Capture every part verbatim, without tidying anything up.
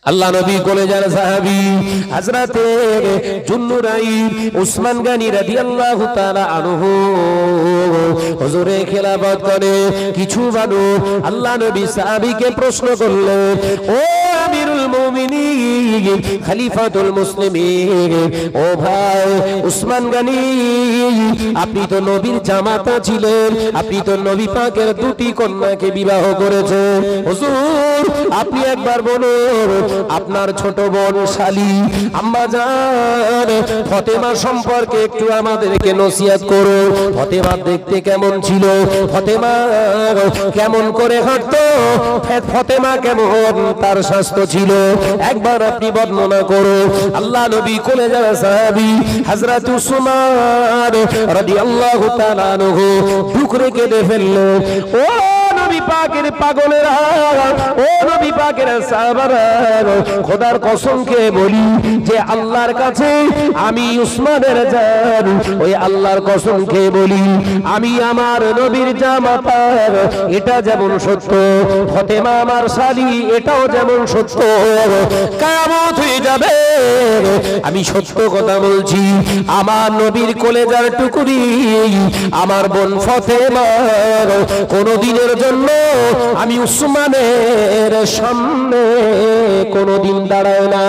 আল্লাহ নবী কলেজার সাহাবী হযরতে জুন্নুরাইন উসমান গনি রাদিয়াল্লাহু তাআলা আনহু হুজুরে খেলাফত করে কিছু মানুষ আল্লাহ নবী সাহাবীকে প্রশ্ন করলেন, ও আমিরুল মুমিনিন খলিফাতুল মুসলিমিন, ও ভাই উসমান গনি, আপনি তো নবীর জামাতা ছিলেন, আপনি তো নবী পাকের দুটি কন্যাকে বিবাহ করেছেন, হুজুর আপনি একবার বলুন আপনার ছোট বোন শালী আম্মা জান ফাতেমা সম্পর্কে একটু আমাদেরকে নসিহত করো। ফাতেমা দেখতে কেমন ছিল, ফাতেমা কেমন করে হাঁটতো, ফাতেমা কেমন তার স্বাস্থ্য ছিল, একবার আপনি বর্ণনা করো। আল্লাহ নবী কলেজার সাহাবী হযরত উসমান রাদিয়াল্লাহু তাআলা আনহু টুকরে কেঁদে ফেললো। ও নবী পাকের পাগলেরা, ও নবী পাকের সাহাবারা, খোদার কসম খেয়ে বলি যে আল্লাহর কাছে আমি উসমানের জান, ওই আল্লাহর কসম খেয়ে বলি আমি আমার নবীর জামাতা, এটা যেমন সত্য ফাতেমা আমার শালী এটাও যেমন সত্য, কিয়ামত হয়ে যাবে আমি সত্য কথা বলছি, আমার নবীর কলেজার টুকরি আমার বোন ফাতেমা কোনদিনের জন্য আমি উসমানের সামনে কোনদিন দাঁড়ায় না।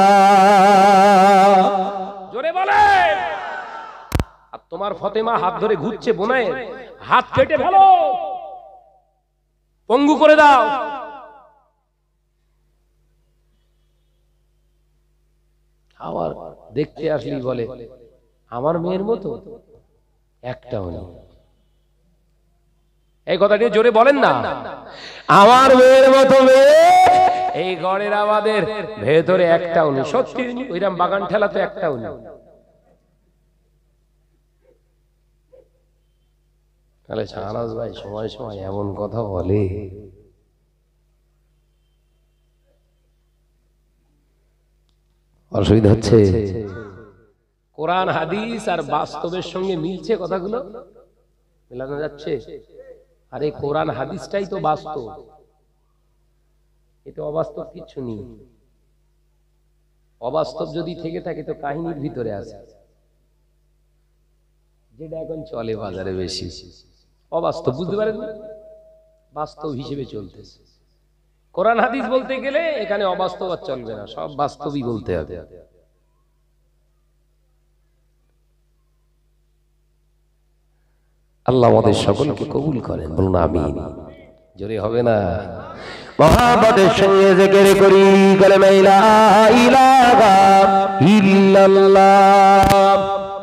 জোরে বলে। আর তোমার ফাতেমা হাত ধরে ঘুরছে, বোনের হাত কেটে ফেলো, পঙ্গু করে দাও। আবার দেখতে আসলি বলে আমার মেয়ের মতো একটাও নেই। এই কথাটি জোরে বলেন না, আমার মেয়ের মতো মেয়ে এই গড়ের আমাদের ভেতরে একটাও নেই। সত্যি ওইরকম বাগান ঠেলা তো একটাও নেই। তাহলে শাহনাজ ভাই সময় সময় এমন কথা বলে, অসুবিধা হচ্ছে। কোরআন হাদিস আর বাস্তবের সঙ্গে মিলছে কথাগুলো, মেলানো যাচ্ছে। আরে কোরআন হাদিসটাই তো বাস্তব, এটা অবাস্তব কিছু নেই। অবাস্তব যদি থেকে থাকে তো কাহিনীর ভিতরে আছে, যেটা এখন চলে বাজারে বেশি। অবাস্তব বুঝতে পারেন না, বাস্তব হিসেবে চলতেছে। কোরআন হাদিস বলতে গেলে এখানে অবাস্তব আর চলবে না, সব বাস্তবই বলতে হবে। আল্লাহ আমাদের সকলকে কবুল করেন, বলুন আমিন। জোরে হবে না? মহাব্বতের সঙ্গে জিকির করি কালেমা লা ইলাহা ইল্লাল্লাহ।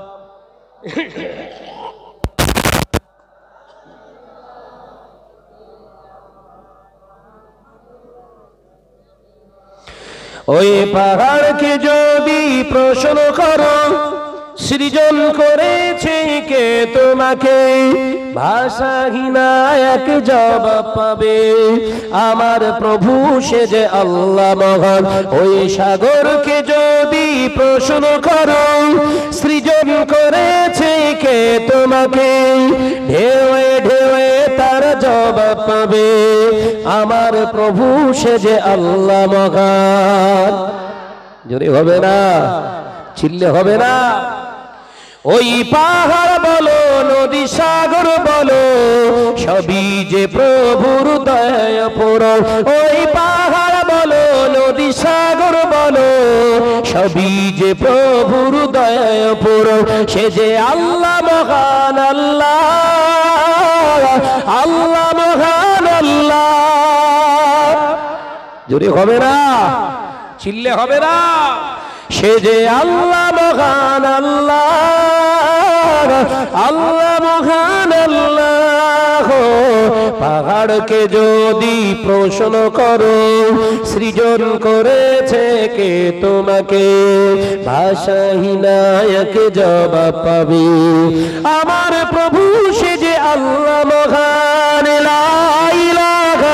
ওই পাহাড়কে যদি প্রশ্ন করো সৃজন করেছে কে তোমাকে, ভাষাহীনা এক জবাব পাবে আমার প্রভু সে যে আল্লাহ মহান। ওই সাগরকে যদি প্রশ্ন করো সৃজন করেছে কে তোমাকে, ঢেউয়ে ঢেউয়ে তার জবাব পাবে আমার প্রভু সে যে আল্লাহ মহান। জোরে হবে না, চিল্লে হবে না। ওই পাহাড় বলো নদী সাগর বলো সবই যে প্রভুর দয়া পূরণ। ওই পাহাড় বলো নদী সাগর বলো সবই যে প্রভুর দয়া পূরণ। সে যে আল্লাহ মহান, আল্লাহ আল্লাহ মহান আল্লাহ। জোরে হবে না, চিল্লে হবে না। সে যে আল্লাহ মহান, আল্লাহ আল্লাহ মহান আল্লাহ। পাহাড়কে যদি প্রশ্ন করো সৃজন করেছে কে তোমাকে, ভাষাহীনা এক জবাব পাবে আমার প্রভু সে যে আল্লাহ মহান। লা ইলাহা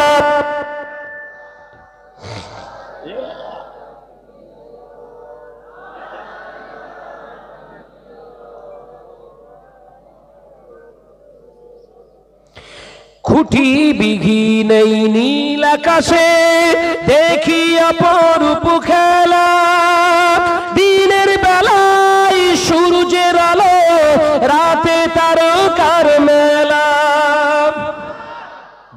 খুঁটি বিঘি নেই নীল আকাশে, দেখি অপরূপ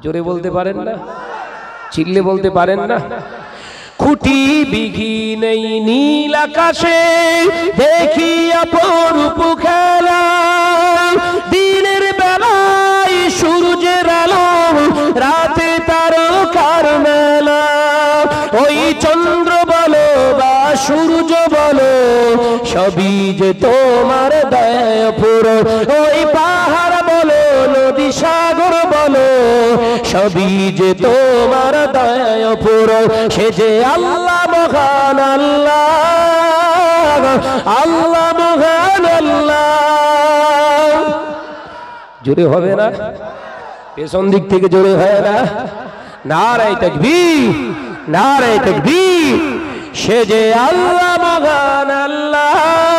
জোরে বলতে পারেন না, চিল্লে বলতে পারেন না। খুঁটি বিঘি নেই নীল আকাশে, দেখি অপরূপ খেলা, দিনের বেলায় সূর্যের আলো, রাতে তারকার মেলা। ওই চন্দ্র বলো বা সূর্য বলো, সবই যে তোমার দয়ায় পুরো। ওই পাহাড় বলো, নদী সাগর বলো, সবই যে তোমার দয়ায় পুরো। সে যে আল্লাহ মহান আল্লাহ, আল্লাহ মহান আল্লাহ। জোরে হবে না? পেছন দিক থেকে জোরে হয় না? নারে তাকবীর, নারে তাকবীর। সে যে আল্লাহ মহান আল্লাহ,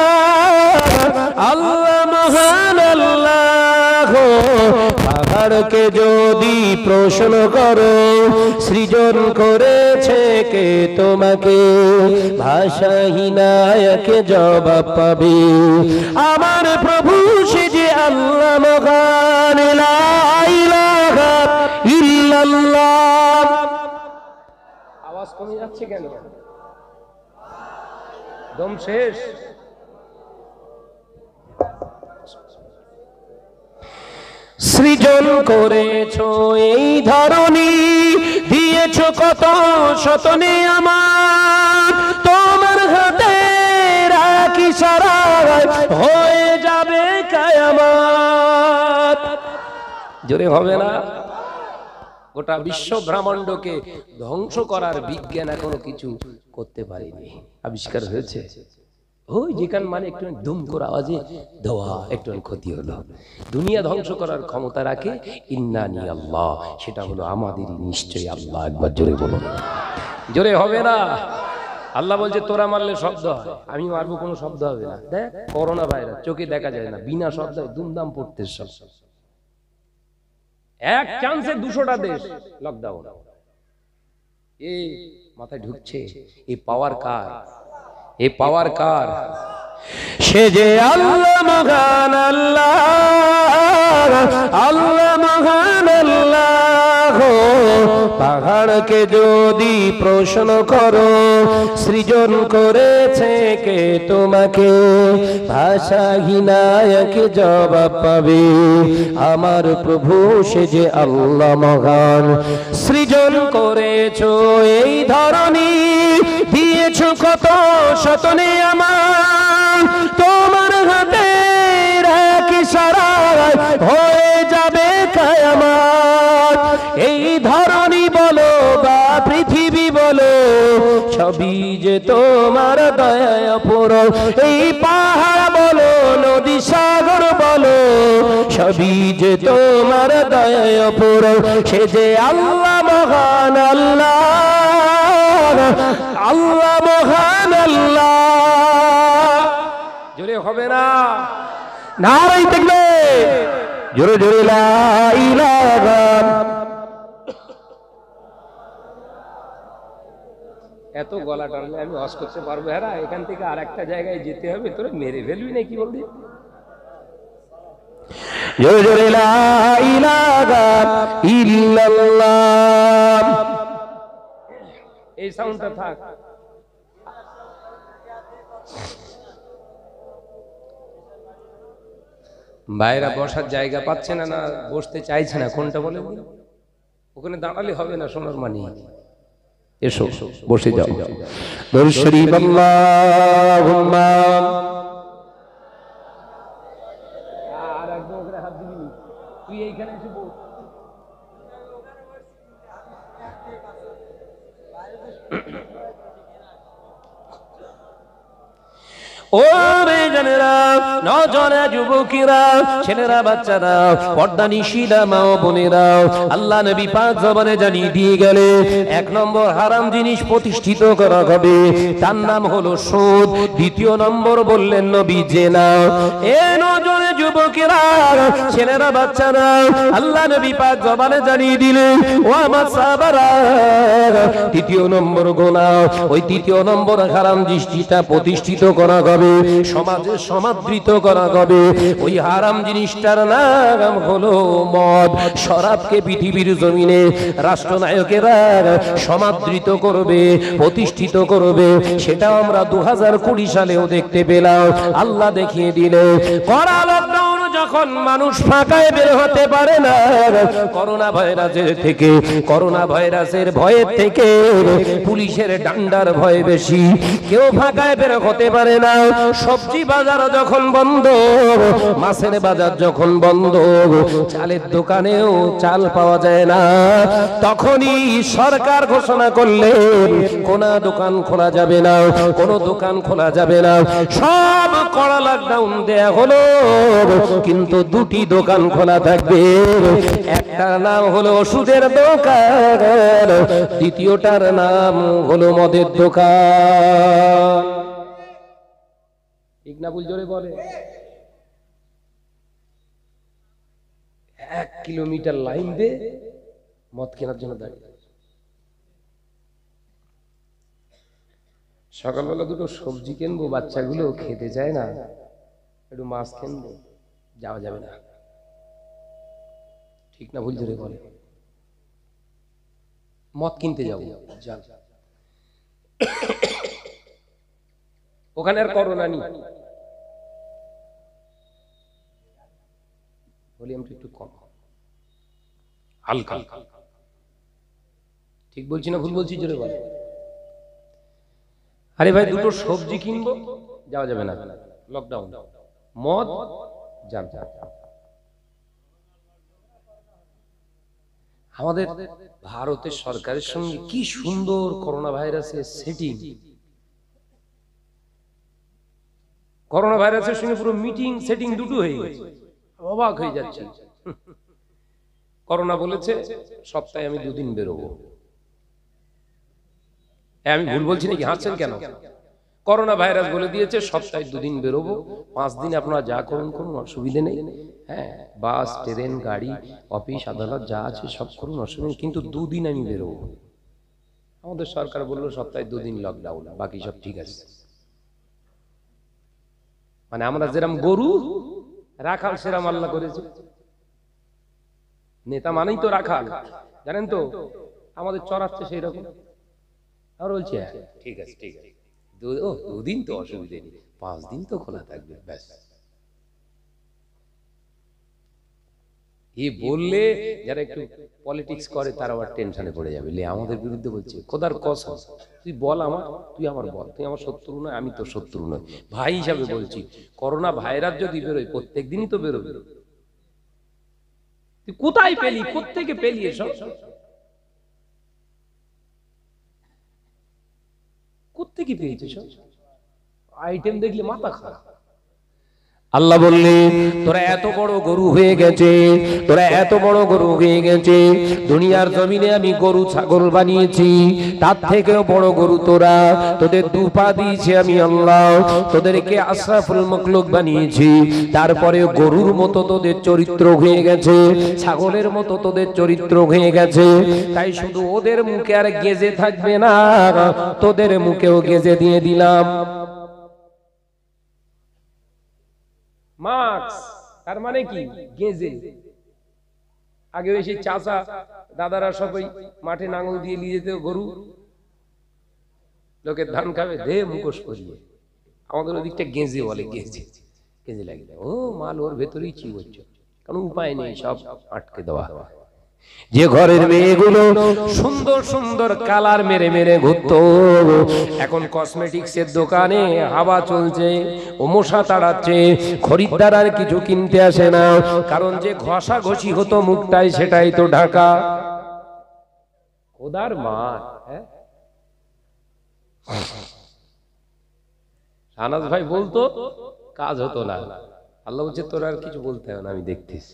আল্লাহ মহান আল্লাহ। পাহাড়কে যদি প্রশ্ন করো, সৃজন করেছে কে তোমাকে, ভাষাহীনাকে জবাব পাবে আমার প্রভু। সে যে আল্লাহ মহান, লা ইলাহা ইল্লাল্লাহ। আওয়াজ কমে যাচ্ছে কেন? দম শেষ। সৃজন করেছো এই ধরনী, দিয়েছো কত শতনে আমার, তোমার হাতে রাখি সারা হয়ে যাবে কিয়ামত। জোরে হবে না? গোটা বিশ্ব ব্রহ্মাণ্ডকে ধ্বংস করার বিজ্ঞান এখনো কিছু করতে পারেনি, আবিষ্কার হয়েছে। ওই যেখান মানে একটু দুম করে আওয়াজে ধোয়া একটু ক্ষতি হলো। দুনিয়া ধ্বংস করার ক্ষমতা রাখে ইন্নানি আল্লাহ, সেটা হলো আমাদেরই নিশ্চয়ই আল্লাহ। একবার জোরে বলুন। জোরে হবে না? আল্লাহ বলছে তোরা মারলে শব্দ হয়, আমি মারবো কোনো শব্দ হবে না। দেখ করোনা ভাইরাস চোখে দেখা যায় না, বিনা শব্দে দুমদাম পড়তে সব। এক চান্সে দুশোটা দেশ লকডাউন। এই মাথায় ঢুকছে এই পাওয়ার কার? এই পাওয়ার কার? সে যে আল্লাহ মহান আল্লাহ, আল্লাহ মহান আল্লাহ। পাহাড়কে যদি প্রশ্ন করো, সৃজন করেছে কে তোমাকে, ভাষাহীনাকে জবাব পাবে আমার প্রভু। সে যে আল্লাহ মহান। সৃজন করেছো এই ধরনী, দিয়েছো কত শতনে আমার, তোমার হাতে রাখি সারা হয়ে যাবে কিয়ামত। এই ধরনী বলো বা পৃথিবী বলো, সবই যে তোমার দয়ায় পুরো। এই পাহাড় বলো, নদী সাগর বলো, সবই যে তোমার দয়ায় পুরো। সে যে আল্লাহ মহান আল্লাহ, আল্লাহ মহান আল্লাহ। জোরে হবে না? নারাই দেখবে জোরে জোরে লা ইলাহা। এত গলা টানলে আমি হজ করতে পারবো? হ্যাঁ, এখান থেকে আর একটা জায়গায় যেতে হবে, তোরা মেরে ফেলবি না কি বলবি? জোরে জোরে লা ইলাহা ইল্লাল্লাহ। এই সাউন্ডটা থাক। ভাইরা বসার জায়গা পাচ্ছে না, না বসতে চাইছে না, কোনটা বলে? ওখানে দাঁড়ালে হবে না সোনার মানি। এসো বসে যাও। দরুদ শরীফ আল্লাহুম্মা। আর একদম ওখানে হাত দিবি, তুই এইখানে এসে বস। ও রে জানেরা, নজরা যুবকেরা, ছেলেরা, বাচ্চারা, পর্দা নিশিরা, মা ও বোনেরা, আল্লাহ নবী পাক জবানে জানিয়ে দিয়ে গেলে এক নম্বর হারাম জিনিস প্রতিষ্ঠিত করা হবে, তার নাম হলো সুদ। দ্বিতীয় নম্বর বললেন নবী জেনা। এ নজরে যুবকেরা, ছেলেরা, বাচ্চারা, আল্লাহ নবী পাক জবানে জানিয়ে দিলেন ও আমার সাহাবারা, তৃতীয় নম্বর গুনাহ, ওই তৃতীয় নম্বর হারাম দৃষ্টিটা প্রতিষ্ঠিত করা হবে হবে, সমাজে সমাদৃত করা হবে। ওই হারাম জিনিসটার নাম হলো মদ। শরাবকে পৃথিবীর জমিনে রাষ্ট্রনায়কেরা সমাদৃত করবে, প্রতিষ্ঠিত করবে, সেটা আমরা দু হাজার কুড়ি সালেও দেখতে পেলাম। আল্লাহ দেখিয়ে দিলে কড়া লকডাউন যখন মানুষ ফাঁকায় বের হতে পারে না, করোনা ভাইরাসের থেকে, করোনা ভাইরাসের ভয়ের থেকে পুলিশের ডান্ডার ভয় বেশি, কেউ ফাঁকায় বের হতে পারে না। সবজি বাজার যখন বন্ধ, মাছের বাজার যখন বন্ধ, চালের দোকানেও চাল পাওয়া যায় না, তখনই সরকার ঘোষণা করলেন কোন দোকান খোলা যাবে না, কোন দোকান খোলা যাবে না, সব কড়া লকডাউন দেয়া হলো। কিন্তু দুটি দোকান খোলা থাকবে, একটার নাম হলো ওষুধের দোকান, দ্বিতীয়টার নাম হলো মদের দোকান। ঠিক না ভুল জোরে বলে? এক কিলোমিটার লাইন দে মদ কেনার জন্য দাঁড়িয়ে। সকালবেলা দুটো সবজি কিনবো, বাচ্চাগুলো খেতে চায় না, একটু মাছ কিনবো, যাওয়া যাবে না। ঠিক না ভুল ধরে বলে? মদ কিনতে যাবো, ওখানে আর করোনা নেই, ভলিউমটা একটু কম, হালকা। ঠিক বলছি না ভুল বলছি জোরে বলে? আরে ভাই দুটো সবজি কিনবো, যাওয়া যাবে না, লকডাউন। মদ যান যান। আমাদের ভারতের সরকারের সঙ্গে কি সুন্দর করোনা ভাইরাসের সেটিং, করোনা ভাইরাসের সঙ্গে পুরো মিটিং সেটিং দুটো হয়ে গেছে, অবাক হয়ে যাচ্ছে। করোনা বলেছে সপ্তাহে আমি দুদিন বেরোবো। আমি ভুল বলছি নাকি? হাসছেন কেন? করোনা ভাইরাস বলে দিয়েছে সপ্তাহে দুদিন বেরোবো, পাঁচ দিন আপনারা যা করুন করুন, অসুবিধা নেই। হ্যাঁ, বাস, ট্রেন, গাড়ি, অফিস, আদালত যা আছে সব করুন, অসুবিধা, কিন্তু দুদিন আমি বেরোবো। আমাদের সরকার বললো সপ্তাহে দুদিন লকডাউন, বাকি সব ঠিক আছে। মানে আমরা যেরকম গরু রাখাল সেরাম আল্লাহ করেছে। নেতা মানেই তো রাখাল, জানেন তো, আমাদের চড়াচ্ছে সেই রকম। আর বলছে ঠিক আছে ঠিক আছে, দুদিন তো অসুবিধা নেই, পাঁচ দিন তো খোলা থাকবে, ব্যাস। এই বললে যারা একটু পলিটিক্স করে তারা আবার টেনশনে পড়ে যাবে, লে আমাদের বিরুদ্ধে বলছে। খোদার কসম, তুই বল আমার, তুই আমার বল, তুই আমার শত্রু নয়, আমি তো শত্রু নয়, ভাই হিসাবে বলছি। করোনা ভাইরাস যদি বেরোয় প্রত্যেক দিনই তো বেরোবে, তুই কোথায় পেলি, কোত্থেকে পেলি এসব? কোত্থেকে পেয়েছে সব আইটেম? দেখলে মাথা খারাপ। আল্লাহ বললেন তোরা এত বড় গরু হয়ে গেছে, তোরা এত বড় গরু হয়ে গেছে, দুনিয়ার জমিনে আমি গরু ছাগল বানিয়েছি, তার থেকেও বড় গরু তোরা। তোদের দু পা দিয়েছি আমি আল্লাহ, তোদেরকে আশরাফুল মখলুক বানিয়েছি, তারপরে গরুর মতো তোদের চরিত্র হয়ে গেছে, ছাগলের মতো তোদের চরিত্র হয়ে গেছে। তাই শুধু ওদের মুখে আর গেজে থাকবে না, তোদের মুখেও গেজে দিয়ে দিলাম। মাস্ক, তার মানে কি? গেজে। আগে ওই সেই চাচা দাদারা সবাই মাঠে নাঙল দিয়ে নিয়ে যেত গরু, লোকের ধান খাবে, দে মুখোশ পরিয়ে। আমাদের ওদিকটা গেজে বলে, গেজে গেজে লাগে। ও মাল ওর ভেতরেই চি হচ্ছে, কারণ উপায় নেই, সব আটকে দেওয়া। যে ঘরের মেয়েগুলো সুন্দর সুন্দর কালার মেরে মেরে ঘুরতো, এখন কসমেটিক্স এর দোকানে হাওয়া চলছে, ও মশা তাড়াচ্ছে, খরিদ্দার আর কিছু কিনতে আসে না, কারণ যে ঘষা ঘষি হতো মুখটাই সেটাই তো ঢাকা। খোদার মার। শাহনাজ ভাই বলতো কাজ হতো না, আল্লাহ বলছে তোর আর কিছু বলতে হবে না, আমি দেখতেছি।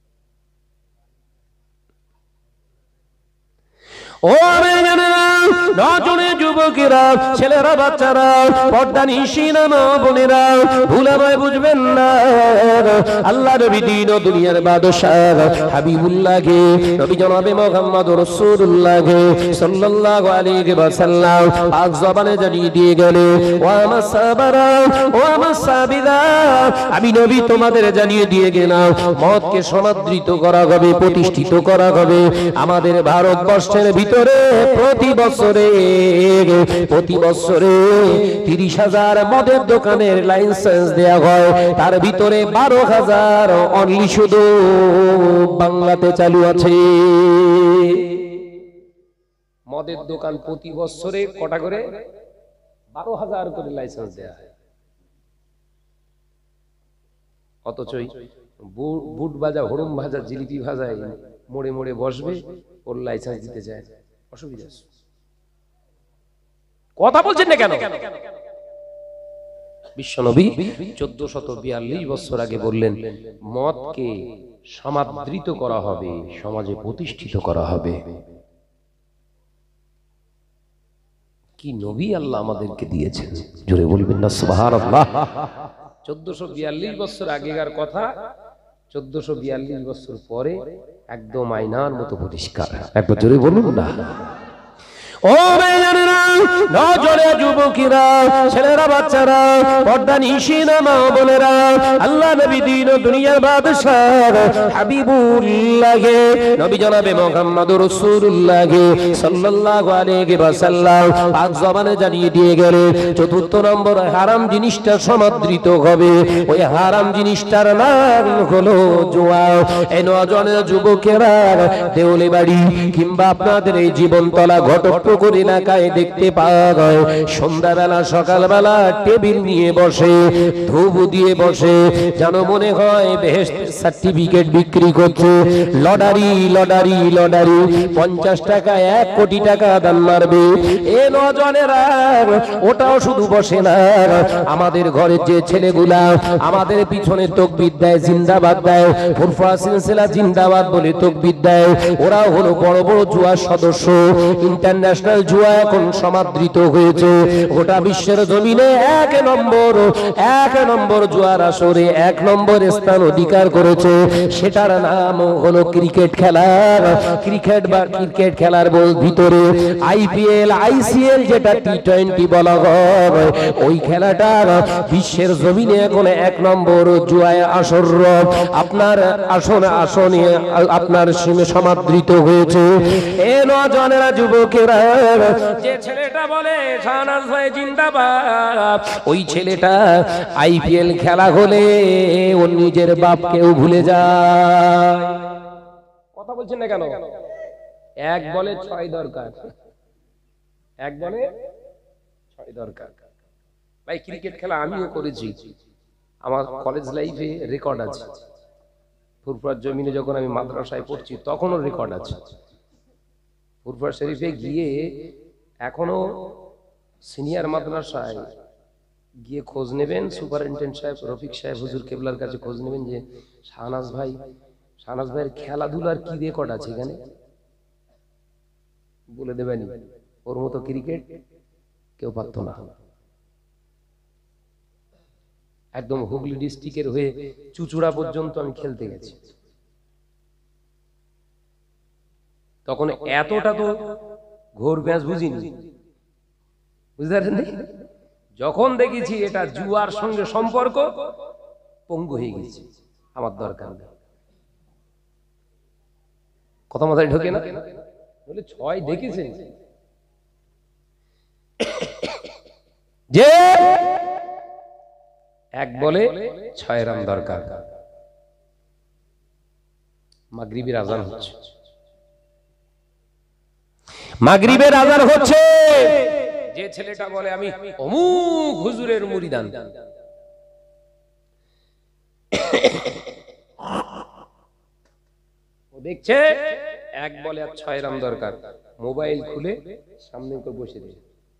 ও নজনে যুবকেরা, ছেলেরা, বাচ্চারা, পর্দা নিশিনা মা বোনেরা, ভুল আমায় বুঝবেন না। আল্লাহ নবী দিন ও দুনিয়ার বাদশাহ হাবিবুল্লাহকে, নবী জনাবে মুহাম্মদ রাসূলুল্লাহকে সাল্লাল্লাহু আলাইহি ওয়াসাল্লাম পাক জবানে জানিয়ে দিয়ে গেলে, ও আমার সাহাবারা, ও আমার সাহাবীরা, আমি নবী তোমাদের জানিয়ে দিয়ে গেলাম মতকে সমাদৃত করা হবে, প্রতিষ্ঠিত করা হবে। আমাদের ভারতবর্ষের ভিতরে প্রতি বছরে প্রতি বছরে তিরিশ হাজার মদের দোকানের লাইসেন্স দেয়া হয়, তার ভিতরে বারো হাজার অনলি শুধু বাংলাতে চালু আছে। মদের দোকান প্রতি বছরে কটা করে? বারো হাজার করে লাইসেন্স দেয়া হয়। অথচ বুট ভাজা, হরুম ভাজা, জিলিপি ভাজায় মোড়ে মোড়ে বসবে, ওর লাইসেন্স দিতে যায়, অসুবিধা। কথা বলছেন না কেন? বিশ্বনবী চোদ্দ শত বিয়াল্লিশ বছর আগে বললেন মদকে সমাদৃত করা হবে, সমাজে প্রতিষ্ঠিত করা হবে। কি নবী আল্লাহ আমাদেরকে দিয়েছেন, জোরে বলবেন না সুবহানাল্লাহ। চোদ্দশো বিয়াল্লিশ বছর আগেকার কথা, চোদ্দশো বিয়াল্লিশ বছর পরে একদম আয়নার মতো পরিষ্কার। একবার জোরে বলুন না। ও ভাইজানেরা, নজরে যুবকেরা, ছেলেরা, বাচ্চারা, পর্দা নিশিনা মা বোনেরা, আল্লাহ নবী দিন ও দুনিয়ার বাদশাহ হাবিবুল্লাহ নবী জনাবে মুহাম্মদ রাসূলুল্লাহ সাল্লাল্লাহু আলাইহি ওয়াসাল্লাম পাক জবানে জানিয়ে দিয়ে গেলেন চতুর্থ নম্বর হারাম জিনিসটা সমাদৃত হবে। ওই হারাম জিনিসটার নাম হলো জুয়া। এই নজনের যুবকেরা দেউলে বাড়ি কিংবা আপনাদের এই জীবনতলা ঘটক করে এলাকায় দেখতে পাওয়া যায়, সন্ধ্যাবেলা সকালবেলা টেবিল নিয়ে বসে, ধূপ দিয়ে বসে, যেন মনে হয় বেহেশতের সার্টিফিকেট বিক্রি করছে। লটারি লটারি লটারি, পঞ্চাশ টাকা এক কোটি টাকা দান মারবে। এ নজনেরা ওটাও শুধু বসে না, আমাদের ঘরের যে ছেলেগুলা আমাদের পিছনে তাকবীর দেয়, জিন্দাবাদ দেয়, ফুরফা সিলসিলা জিন্দাবাদ বলে তাকবীর দেয়, ওরাও হলো বড় বড় জুয়ার সদস্য। ইন্টারন্যাশনাল জুয়া এখন সমাদৃত হয়েছে, গোটা বিশ্বের জমিনে এক নম্বর এক নম্বর জুয়ার আসরে এক নম্বর স্থান অধিকার করেছে। সেটার নাম হলো ক্রিকেট খেলার ক্রিকেট বা ক্রিকেট খেলার ভিতরে আইপিএল, আইসিএল, যেটা টি টোয়েন্টি বলা হয়, ওই খেলাটা বিশ্বের জমিনে এখন এক নম্বর জুয়ায় আসর আপনার আসনে আসনে আপনার সীমে সমাদৃত হয়েছে। এ নজনেরা যুবকেরা, যে ছেলেটা বলে শাহনাজ ভাই জিন্দাবাদ, ওই ছেলেটা আইপিএল খেলা হলে ওর নিজের বাপকেও ভুলে যায়। কথা বলছেন না কেন? এক বলে ছয় দরকার, এক বলে ছয় দরকার। ভাই ক্রিকেট খেলা আমিও করেছি, আমার কলেজ লাইফে রেকর্ড আছে। ফুরফুরার জমিনে যখন আমি মাদ্রাসায় পড়ছি তখনও রেকর্ড আছে। ফুরফুরা শরীফে গিয়ে এখনো সিনিয়র মাদ্রাসায় গিয়ে খোঁজ নেবেন, সুপারিনটেন্ডেন্ট সাহেব রফিক সাহেব হুজুর কেবলার কাছে খোঁজ নেবেন যে শাহনাজ ভাই শাহনাজ ভাইয়ের খেলাধুলার কি রেকর্ড আছে এখানে, বলে দেবেন। ওর মতো ক্রিকেট কেউ পারত না। একদম হুগলি ডিস্ট্রিক্টের হয়ে চুচুড়া পর্যন্ত আমি খেলতে গেছি। তখন এতটা তো ঘোর ব্যাস বুঝিনি, বুঝতে পারেন? যখন দেখেছি এটা জুয়ার সঙ্গে সম্পর্ক, পঙ্গু হয়ে গেছে। আমার দরকার নেই, কথা মাথায় ঢোকে না। বলে ছয় দেখেছেন যে এক বলে ছয় রান দরকার। মাগরিবের আজান হচ্ছে, মাগরিবের আজান হচ্ছে। যে ছেলেটা বলে আমি অমুক হুজুরের মুরিদান, ও দেখছে এক বলে আর ছয় রান দরকার, মোবাইল খুলে সামনে করে বসে দিয়ে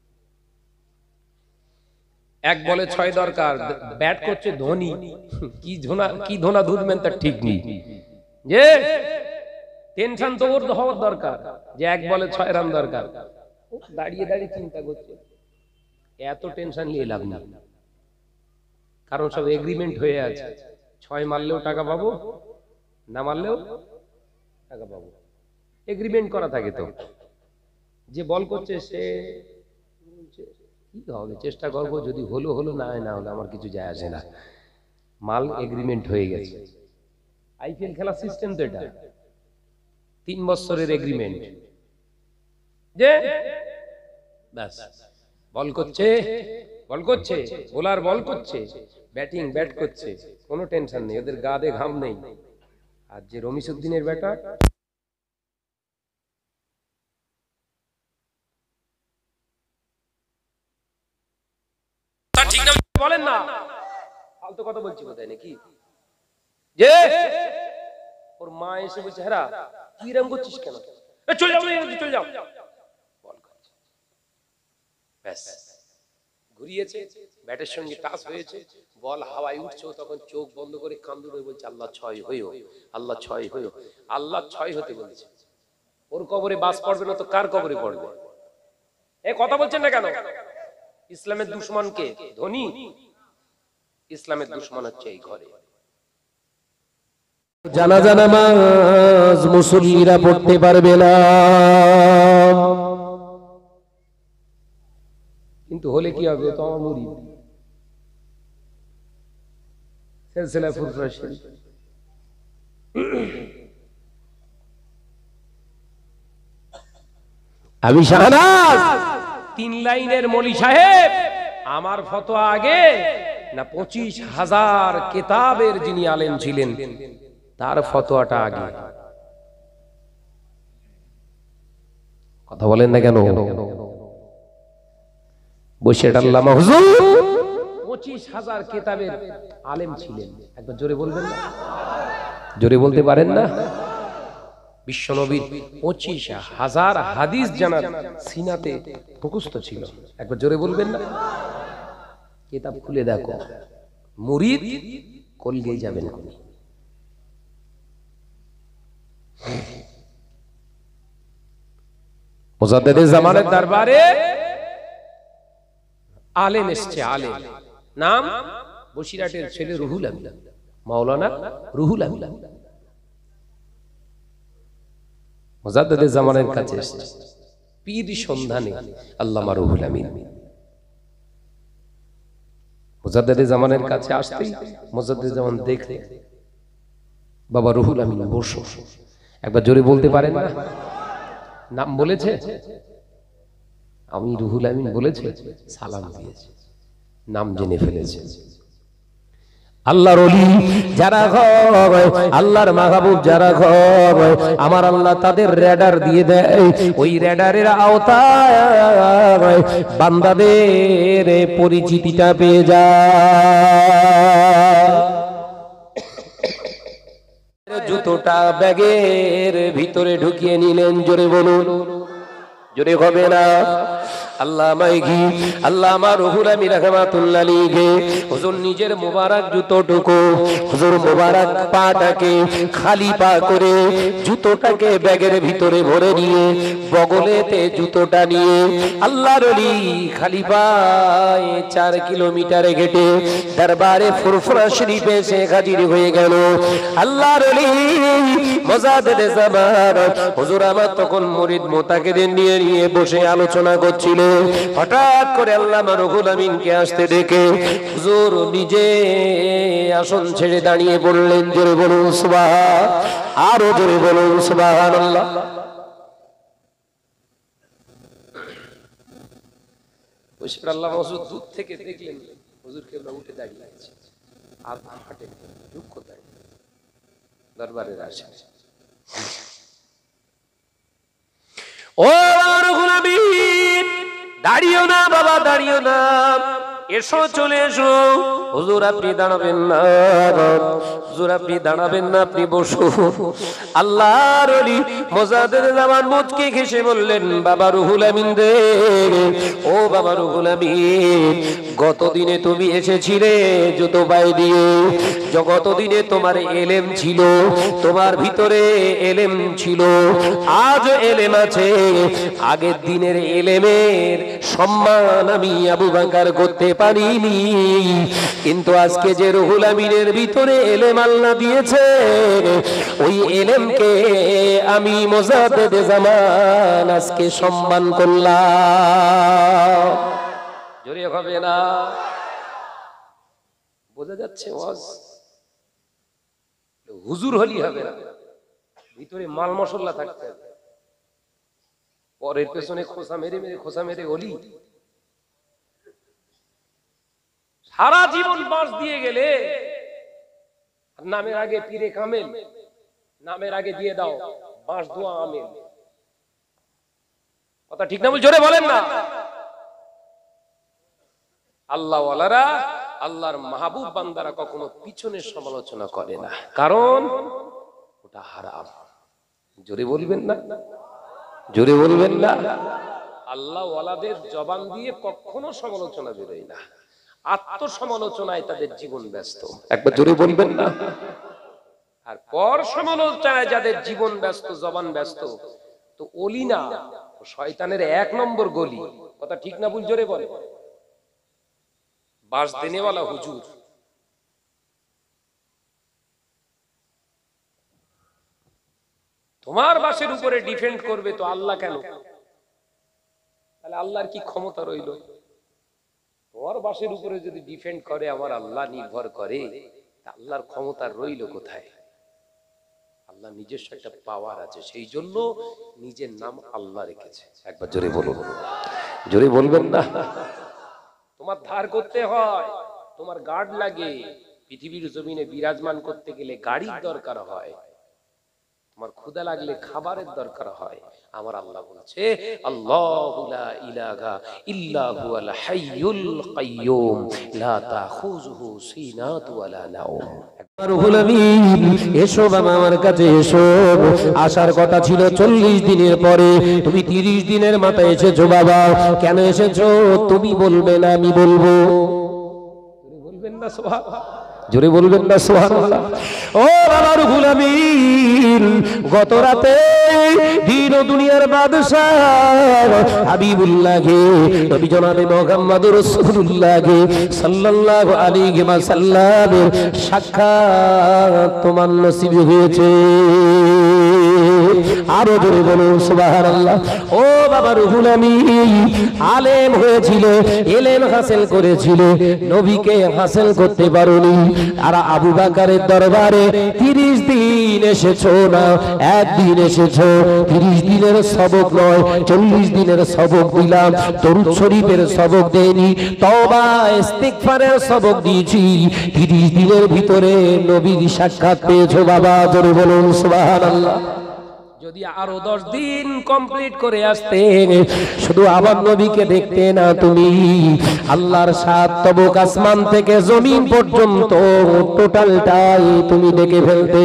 এক বলে ছয় দরকার, ব্যাট করছে ধোনি। কি ধোনা কি ধোনা ধুধবেন তার ঠিক নেই। যে টেনশন তো ওর হওয়ার দরকার যে এক বলে ছয় রান দরকার। দাঁড়িয়ে দাঁড়িয়ে চিন্তা করছে, এত টেনশন নিয়ে লাভ নেই, কারণ সব এগ্রিমেন্ট হয়ে আছে, ছয় মারলেও টাকা পাবো, না মারলেও টাকা পাবো, এগ্রিমেন্ট করা থাকে। তো যে বল করছে সে কি হবে, চেষ্টা করবো, যদি হলো হলো, না হয় না হলো, আমার কিছু যায় আসে না, মাল এগ্রিমেন্ট হয়ে গেছে। আইপিএল খেলার সিস্টেম তো এটা, তিন বছরের এগ্রিমেন্ট, যে ব্যাস বল করছে, বল করছে, বোলার বল করছে, ব্যাটিং ব্যাট করছে, কোনো টেনশন নেই, ওদের গা দে ঘাম নেই। আর যে রমিসউদ্দিনের ব্যাটা, ঠিক না বলেন না, ফালতু কথা বলছি বোধহয় নাকি, যে ওর মা এসে বলছে, হ্যাঁ তুই এরকম করছিস কেন, চলে যাও চলে যাও, বল করছে, ব্যাস ঘুরিয়েছে, ব্যাটের সঙ্গে টাচ হয়েছে, বল হাওয়ায় উঠছে, তখন চোখ বন্ধ করে কান্দু হয়ে বলছে, আল্লাহ ছয় হইও, আল্লাহ ছয় হইও, আল্লাহ ছয় হতে বলছে। ওর কবরে বাস পড়বে না তো কার কবরে পড়বে? এ কথা বলছেন না কেন? ইসলামের দুশমন কে? ধনী? ইসলামের দুশমন হচ্ছে এই ঘরে। জানাজা নামাজ মুসল্লিরা পড়তে পারবে না, কিন্তু হলে কি হবে, তো আমার মুরিদ সিলসিলা ফুরফুরা শরীফ। আমি শাহনাজ তিন লাইনের মলি সাহেব, আমার ফতোয়া আগে না পঁচিশ হাজার কিতাবের যিনি আলেম ছিলেন তার ফতোয়াটা আগে? কথা বলেন না কেন? বসে আল্লামা হুজুর পঁচিশ হাজার কিতাবের আলেম ছিলেন, একবার জোরে বলবেন না? জোরে বলতে পারেন না? বিশ্বনবীর পঁচিশ হাজার হাদিস জানার সিনাতে মুখস্থ ছিল, একবার জোরে বলবেন না? কিতাব খুলে দেখো, মুরিদ কলগেই যাবেন। মুজাদ্দিদে জামানের দরবারে আলেম এসছে, আলেম, নাম বসিরহাটের ছেলে রুহুল আমিন, মাওলানা রুহুল আমিন। মুজাদ্দিদে জামানের কাছে এসেছে পীর সন্ধানে আল্লামা রুহুল আমিন। মুজাদ্দিদে জামানের কাছে আসতেই মুজাদ্দিদে জামান দেখে, বাবা রুহুল আমিন বসো, একবার জোরে বলতে পারেন না? নাম বলেছে, আমি রুহুল আমিন বলেছে, সালাম দিয়েছে, নাম জেনে ফেলেছে। আল্লাহর ওলি যারা হয়, আল্লাহর মাহবুব যারা হয়, আমার আল্লাহ তাদের রেডার দিয়ে দেয়, ওই রেডারের আওতায় বান্দাদের পরিচিতিটা পেয়ে যায়। জুতোটা ব্যাগের ভিতরে ঢুকিয়ে নিলেন, জোরে বলুন, জোরে হবে না? আল্লাহ মাইঘি আল্লাহ আমার রুহুল আমিন রাহমাতুল্লাহ আলাইহি হুজুর নিজের মোবারক জুতোটুকু, হুজুর মোবারক পাটাকে খালি পা করে জুতোটাকে ব্যাগের ভিতরে ভরে নিয়ে বগলেতে জুতোটা নিয়ে আল্লাহর ওলি খালি পায়ে চার কিলোমিটার হেঁটে দরবারে ফুরফুরা শরীফে এসে হাজির হয়ে গেল। আল্লাহর ওলি মুজাদ্দিদে জামান হুজুর আমার তখন মুরিদ মোতাকিদিন নিয়ে নিয়ে বসে আলোচনা করছিল। হঠাৎ করে আল্লামা রুহুল আমিনকে আসতে দেখে হুজুর নিজে আসন ছেড়ে দাঁড়িয়ে বললেন, জোরে বলুন সুবহান, আরো জোরে বলুন সুবহানাল্লাহ। বসির আল্লামা হুজুর দূর থেকে দেখলেন হুজুর কেবলা উঠে দাঁড়িয়ে আছে, আর হাঁটে দুঃখ কোথায় দরবারের আসে। ও রুহুল আমিন, দাঁড়িও না বাবা, দাঁড়িও না, এসো, চলে এসো। হুজুর আপনি দাঁড়াবেন না, হুজুর আপনি দাঁড়াবেন না, আপনি বসুন। আল্লাহর ওলি মুজাদ্দেদ জামান মুচকি হেসে বললেন, বাবা রুহুল আমিন রে, ও বাবা রুহুল আমিন, গত দিনে তুমি এসেছিলে জুতো পায়ে দিয়ে, গত দিনে তোমার এলেম ছিল, তোমার ভিতরে এলেম ছিল, আজ এলেম আছে, আগের দিনের এলেমের সম্মান আমি আবু বকর করতে পারিনি, কিন্তু আজকে যে রুহুল আমিনের ভিতরে এলেম আল্লাহ দিয়েছে, ওই এলেমকে আমি মুজাদ্দেদ জামান আজকে সম্মান করলাম। জোরে হবে না? বোঝা যাচ্ছে ওয়াজ? হুজুর হলি হবে না, ভিতরে মাল মশলা থাকতে হবে, পরের পেছনে খোসা মেরে মেরে খোসা মেরে হলি। সারা জীবন বাঁশ দিয়ে গেলে, নামের আগে পীরে কামেল, নামের আগে দিয়ে দাও বাঁশ দোয়া আমেল। কথা ঠিক না বল? জোরে বলেন না। আল্লাহ ওয়ালারা, আল্লাহর মাহবুব বান্দারা কখনো পিছনের সমালোচনা করে না, কারণ ওটা হারাম। জোরে বলবেন না, জোরে বলবেন না। আল্লাহ ওয়ালাদের জবান দিয়ে কখনো সমালোচনা বেরোয় না, আত্মসমালোচনায় তাদের জীবন ব্যস্ত। একবার জোরে বলবেন না। আর পর সমালোচনায় যাদের জীবন ব্যস্ত, জবান ব্যস্ত, তো ওলি না, শয়তানের এক নম্বর গলি। কথা ঠিক না ভুল? জোরে বলে। বাস দেনেওয়ালা হুজুর, তোমার বাসের উপরে ডিফেন্ড করবে তো আল্লাহ কেন? তাহলে আল্লাহর কি ক্ষমতা রইল? তোমার বাসের উপরে যদি ডিফেন্ড করে আমার আল্লাহ নির্ভর করে, আল্লাহর ক্ষমতা রইল কোথায়? আল্লাহ নিজস্ব একটা পাওয়ার আছে, সেই জন্য নিজের নাম আল্লাহ রেখেছে। একবার জোরে বলুন, জোরে বলবেন না। তোমার ধার করতে হয়, তোমার গার্ড লাগে, পৃথিবীর জমিনে বিরাজমান করতে গেলে গাড়ির দরকার হয়, তোমার ক্ষুধা লাগলে খাবারের দরকার হয়। আমার আল্লাহ বলছে, আল্লাহু লা ইলাহা ইল্লা হুয়াল হাইয়ুল কাইয়্যুম লা তাখুযুহু সিনাতু ওয়ালা নাওম। রুহুল আমিন, এসো বাবা আমার কাছে এসো। আসার কথা ছিল চল্লিশ দিনের পরে, তুমি তিরিশ দিনের মাথায় এসেছো বাবা। কেন এসেছো তুমি বলবে না আমি বলবো? বলবেন না সুবহানাল্লাহ? জোরে বলবেন না সুবহানাল্লাহ? ও বাবা রুহুল আমিন, গত রাতে দিন ও দুনিয়ার বাদশা হাবিবুল্লাহ নবী জনাবে মুহাম্মদুর রাসূলুল্লাহ সাল্লাল্লাহু আলাইহি ওয়াসাল্লামের সাক্ষাৎ তোমার নসিব হয়েছে। আরো জোরে বলুন সুবহানাল্লাহ। ও বাবা রুহুল আমিন, আলেম হয়েছিল, এলেম হাসিল করেছিল, নবীকে হাসিল করতে পারোনি। আর আবু বকরের দরবারে তিরিশ দিন এসেছো না, একদিন এসেছো। তিরিশ দিনের সবক নয়, চল্লিশ দিনের সবক দিলাম। দরুদ শরীফের সবক দেয়নি, তওবা ইস্তিগফারের সবক দিয়েছি। তিরিশ দিনের ভিতরে নবীর সাক্ষাৎ পেয়েছো বাবা, জোরে বলুন সুবহানাল্লাহ। যদি আরো দশ দিন কমপ্লিট করে আসতে, শুধু আমার নবীকে দেখতে না, তুমি আল্লাহর সাত তবক আসমান থেকে জমিন পর্যন্ত টোটালটাই তুমি দেখে ফেলতে।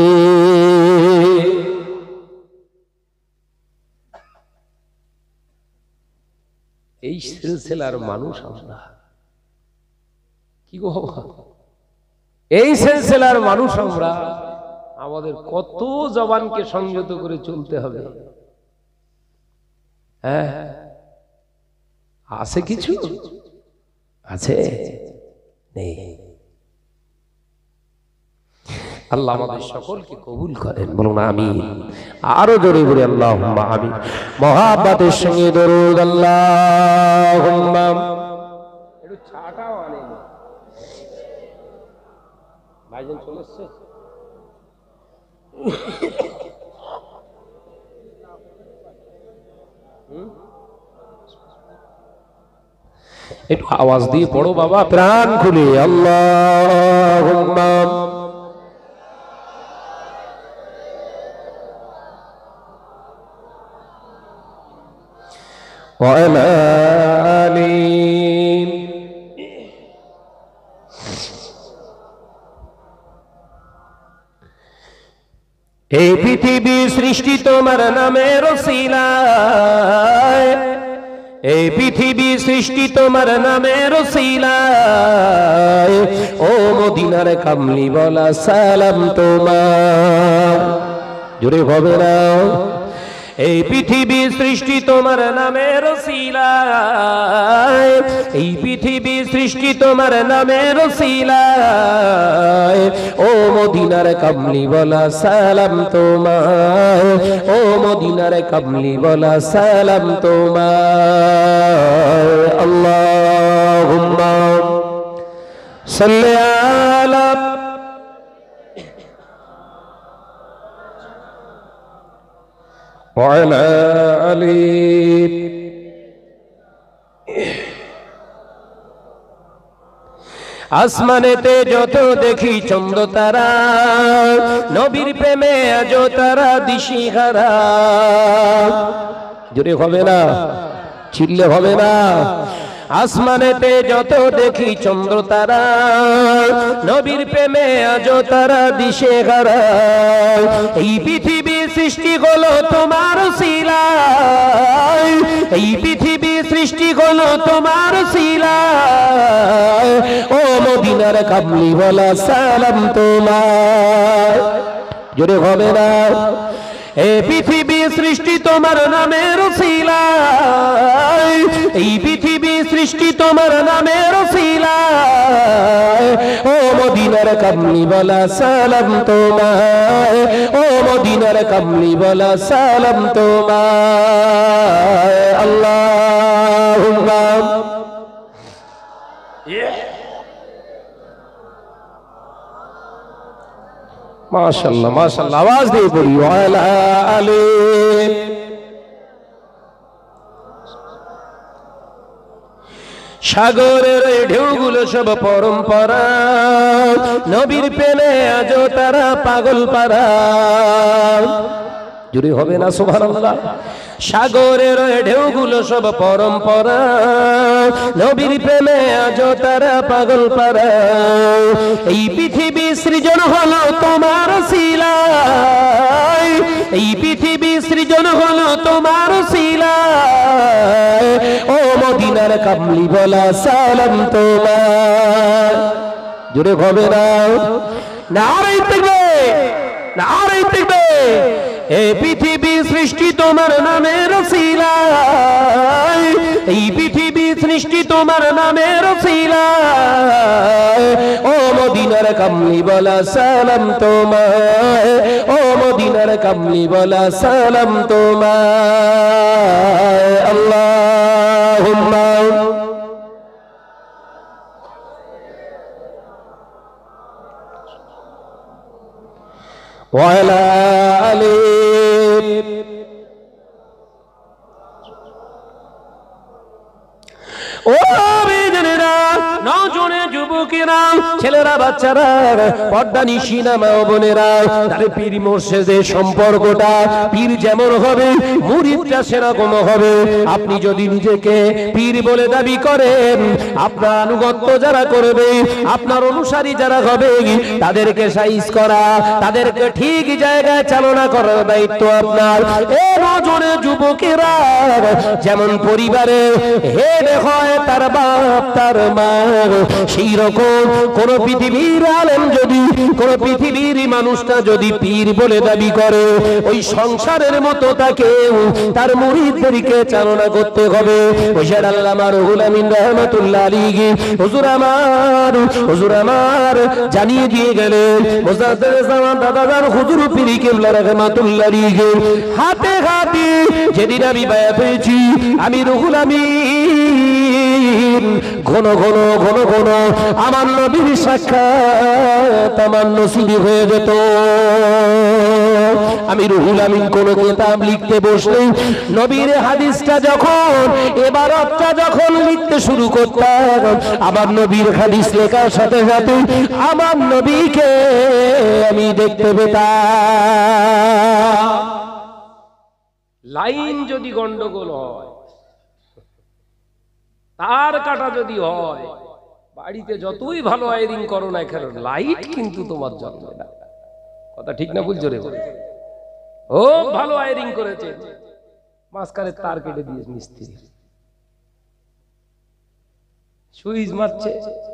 এই সিলসিলার মানুষ আমরা। কি গো, এই সিলসিলার মানুষ আমরা। আমাদের কত জবানকে সংযত করে চলতে হবে। হ্যাঁ, আছে কিছু? আছে? নেই। আল্লাহ আমাদের সকলকে কবুল করেন, বলুন আমিন। আরো জোরে বলি আল্লাহুম্মা আমিন। মহাব্বতের সঙ্গে দরুদ আল্লাহুম্মা। একটু চাটাও আনেন ভাইজান, চলে এসছে। একটু আওয়াজ দিয়ে পড়ো বাবা, প্রাণ খুলে। আল্লাহুম্মা ওয়া আলা আলি। এই পৃথিবী সৃষ্টি তোমার নামের ওসিলায়, এই পৃথিবী সৃষ্টি তোমার নামের ওসিলায়, ও মদিনার কামলি বলা সালাম তোমার। জোরে হবে না? এই পৃথিবী সৃষ্টি তোমার নামের ওসিলায়, এই পৃথিবী সৃষ্টি তোমার নামের ওসিলায়, ও মদিনার কামলি বলা সালাম তোমার, ও মদিনার কামলি বলা সালাম তোমার। আল্লাহুম্মা সাল্লি আলা ওয়ালা আলি। আসমানেতে যত দেখি চন্দ্র তারা, নবীর প্রেমে আজ তারা দিশিহারা। জোরে হবে না? চিল্লে হবে না? আসমানেতে যত দেখি চন্দ্র তারা, নবীর প্রেমে আজ তারা দিশেহারা। এই পৃথিবী সৃষ্টি হলো তোমার ওসিলায়, এই পৃথিবী সৃষ্টি হলো তোমার ওসিলায়, ও মদিনার কামলি বলা সালাম তোমার। জোরে হবে না? এই পৃথিবী সৃষ্টি তোমার নামের ওসিলায়, এই পৃথিবী সৃষ্টি তোমার নামের ওসিলায়, ও মদিনার কামলি বলা সালাম তোমার, ও মদিনার কামলি বলা সালাম তোমার। আল্লাহুম্মা মাশাআল্লাহ মাশাআল্লাহ, আওয়াজ দিয়ে পড়ি ওয়ালা আলি। সাগরের ঢেউগুলো সব পরম্পরা, নবীর প্রেমে আজ তারা পাগল পারা। জুড়ে হবে না সুবহানাল্লাহ? সাগরের ঢেউগুলো সব পরম্পরা, নবীর প্রেমে আজ তারা পাগল পারা। এই পৃথিবী সৃজন হলো তোমার ওসিলায়, এই পৃথিবী সৃজন হলো তোমার ওসিলায়, ও মদিনার কামলি বলা সালাম তোমার। জোরে হবে না? নারে তাকবীর, নারে তাকবীর। এই পৃথিবী সৃষ্টি তোমার নামের ওসিলায়, এই পৃথিবী সৃষ্টি তোমার নামের ওসিলায়, ও মদিনার কামলি বলা সালাম তোমার, ও মদিনার কামলি বলা সালাম তোমার। আল্লাহুম্মা ওয়ালা আলি। ও বেজনেরা, নজনে যুবকেরা, ছেলেরা, বাচ্চারা, পর্দা নিশিনা মা ও বোনেরা, তাহলে পীর মুর্শিদের সম্পর্কটা পীর যেমন হবে মুরিদটা সেরকম হবে। আপনি যদি নিজেকে পীর বলে দাবি করেন, আপনার আনুগত্য যারা করবে, আপনার অনুসারী যারা হবে, তাদেরকে সাইজ করা, তাদেরকে ঠিক জায়গায় চালনা করার দায়িত্ব আপনার। এ নজনে যুবকেরা, যেমন পরিবারে হেড হয় তার বাপ তার মা, সেই রকম কোন পৃথিবীর আলেম যদি, কোন পৃথিবীর মানুষটা যদি পীর বলে দাবি করে, ওই সংসারের মতো তাকে তার মুরিদদেরকে চালনা করতে হবে। ওইসার আল্লামা রুহুল আমিন রাহমাতুল্লাহ আলাইহি হুজুর আমার হুজুর আমার জানিয়ে দিয়ে গেলেন, মুজাদ্দেদ জামান দাদাজান হুজুর পীর কিবলা রাহমাতুল্লাহ আলাইহি হাতে হাতে যেদিন আমি বায়াত হয়েছি, আমি রুহুল আমিন ঘন ঘন ঘন ঘন আমার নবীর সাক্ষাৎ আমার নসিব হয়ে যেত। আমি রুহুল আমিন কোন কিতাব লিখতে বসলে নবীর হাদিসটা যখন, ইবারতটা যখন লিখতে শুরু করতাম, আমার নবীর হাদিস লেখার সাথে সাথে আমার নবীকে আমি দেখতে পেতাম। লাইন যদি গন্ডগোল হয়, তার কাটা যদি হয়, বাড়িতে যতই ভালো ওয়্যারিং করো না কেন, লাইট কিন্তু তোমার জন্মে না। কথা ঠিক না ভুল? জোরে বলে ও ভালো ওয়্যারিং করেছে, মাঝখানে তার কেটে দিয়েছে মিস্ত্রি, সুইচ মারছে,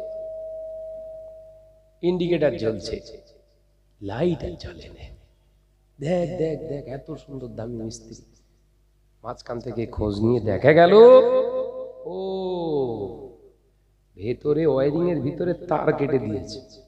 ইন্ডিকেটর জ্বলছে, লাইট আর জ্বলে না। দেখ দেখ দেখ এত সুন্দর দামি মিস্ত্রি, মাঝখান থেকে খোঁজ নিয়ে দেখা গেল ও ভেতরে ওয়্যারিং এর ভিতরে তার কেটে দিয়েছে।